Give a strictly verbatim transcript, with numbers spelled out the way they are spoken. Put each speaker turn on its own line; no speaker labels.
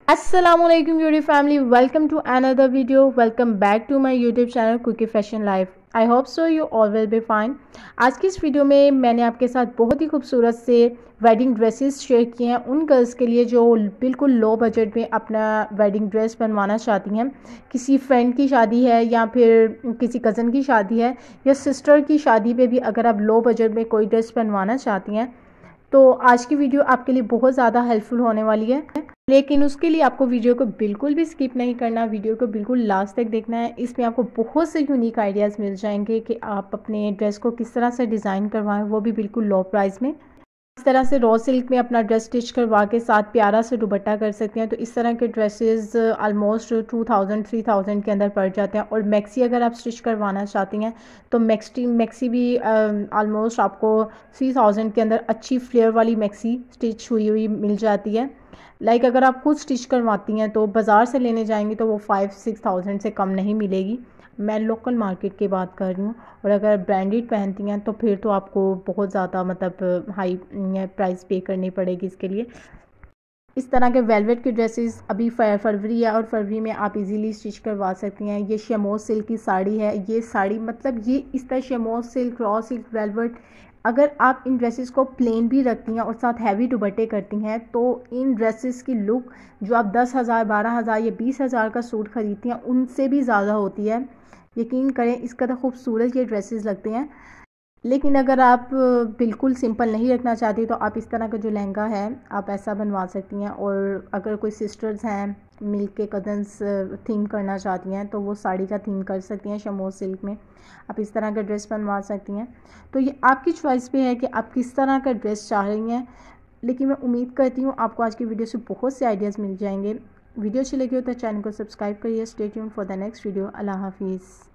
Assalamualaikum beauty family, welcome to another video. Welcome back to my YouTube channel Quickie Fashion Life. I hope so you all will be fine. आज की इस video में मैंने आपके साथ बहुत ही खूबसूरत से वेडिंग ड्रेसेस शेयर किए हैं उन गर्ल्स के लिए जो बिल्कुल लो बजट में अपना वेडिंग ड्रेस बनवाना चाहती हैं। किसी फ्रेंड की शादी है या फिर किसी कज़न की शादी है या सिस्टर की शादी पे भी अगर आप लो बजट में कोई ड्रेस बनवाना चाहती हैं तो आज की वीडियो आपके लिए बहुत ज़्यादा हेल्पफुल होने वाली है। लेकिन उसके लिए आपको वीडियो को बिल्कुल भी स्किप नहीं करना, वीडियो को बिल्कुल लास्ट तक देखना है। इसमें आपको बहुत से यूनिक आइडियाज़ मिल जाएंगे कि आप अपने ड्रेस को किस तरह से डिज़ाइन करवाएं, वो भी बिल्कुल लो प्राइस में। इस तरह से रॉ सिल्क में अपना ड्रेस स्टिच करवा के साथ प्यारा से दुपट्टा कर सकते हैं। तो इस तरह के dresses almost two thousand three thousand के अंदर पड़ जाते हैं। और मैक्सी अगर आप स्टिच करवाना चाहती हैं तो मैक्सी मैक्सी भी ऑलमोस्ट आपको थ्री थाउजेंड के अंदर अच्छी फ्लेयर वाली मैक्सी स्टिच हुई हुई मिल जाती है। लाइक like अगर आप खुद स्टिच करवाती हैं तो बाज़ार से लेने जाएंगी तो वो फाइव सिक्स थाउजेंड से कम नहीं मिलेगी। मैं लोकल मार्केट की बात कर रही हूँ। और अगर ब्रांडेड पहनती हैं तो फिर तो आपको बहुत ज़्यादा मतलब हाई प्राइस पे करनी पड़ेगी इसके लिए। इस तरह के वेलवेट के ड्रेसेस अभी फरवरी है और फरवरी में आप इजीली स्टिच करवा सकती हैं। ये शेमोज सिल्क की साड़ी है। ये साड़ी मतलब ये इस तरह chamois silk, raw silk, velvet, अगर आप इन ड्रेसेस को प्लेन भी रखती हैं और साथ हैवी दुपट्टे करती हैं तो इन ड्रेसेस की लुक जो आप दस हज़ार बारह हज़ार या बीस हज़ार का सूट ख़रीदती हैं उनसे भी ज़्यादा होती है। यकीन करें इस कदर खूबसूरत ये ड्रेसेस लगते हैं। लेकिन अगर आप बिल्कुल सिंपल नहीं रखना चाहती तो आप इस तरह का जो लहंगा है आप ऐसा बनवा सकती हैं। और अगर कोई सिस्टर्स हैं मिल के कज़न्स थीम करना चाहती हैं तो वो साड़ी का थीम कर सकती हैं। शमोज सिल्क में आप इस तरह का ड्रेस बनवा सकती हैं। तो ये आपकी चॉइस पे है कि आप किस तरह का ड्रेस चाह रही हैं। लेकिन मैं उम्मीद करती हूँ आपको आज की वीडियो से बहुत से आइडियाज़ मिल जाएंगे। वीडियो अच्छी लगी हो तो चैनल को सब्सक्राइब करिए। Stay tuned for the next video. अल्लाह हाफिज़।